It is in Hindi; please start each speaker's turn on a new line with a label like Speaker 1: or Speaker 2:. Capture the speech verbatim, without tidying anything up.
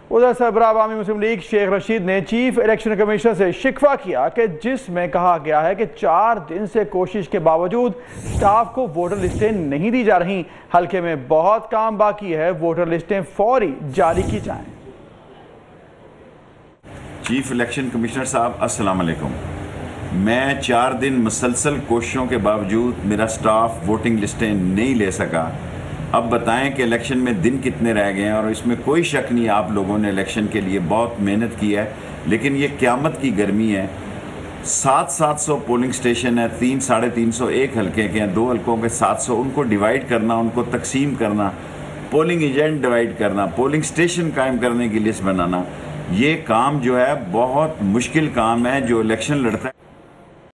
Speaker 1: उधर सरबराह अवामी मुस्लिम लीग शेख रशीद ने चीफ इलेक्शन कमिश्नर से शिकवा किया कि जिसमें कहा गया है कि चार दिन से कोशिश के बावजूद स्टाफ को वोटर लिस्टें नहीं दी जा रही। हल्के में बहुत काम बाकी है, वोटर लिस्टें फौरी जारी की जाएं।
Speaker 2: चीफ इलेक्शन कमिश्नर साहब अस्सलाम वालेकुम। मैं चार दिन मुसलसल कोशिशों के बावजूद मेरा स्टाफ वोटिंग लिस्टें नहीं ले सका। अब बताएं कि इलेक्शन में दिन कितने रह गए हैं, और इसमें कोई शक नहीं आप लोगों ने इलेक्शन के लिए बहुत मेहनत की है, लेकिन ये क़यामत की गर्मी है। सात सात सौ पोलिंग स्टेशन है, तीन साढ़े तीन सौ एक हल्के के हैं, दो हल्कों के सात सौ, उनको डिवाइड करना, उनको तकसीम करना, पोलिंग एजेंट डिवाइड करना, पोलिंग स्टेशन कायम करने की लिस्ट बनाना, ये काम जो है बहुत मुश्किल काम है। जो इलेक्शन लड़ता है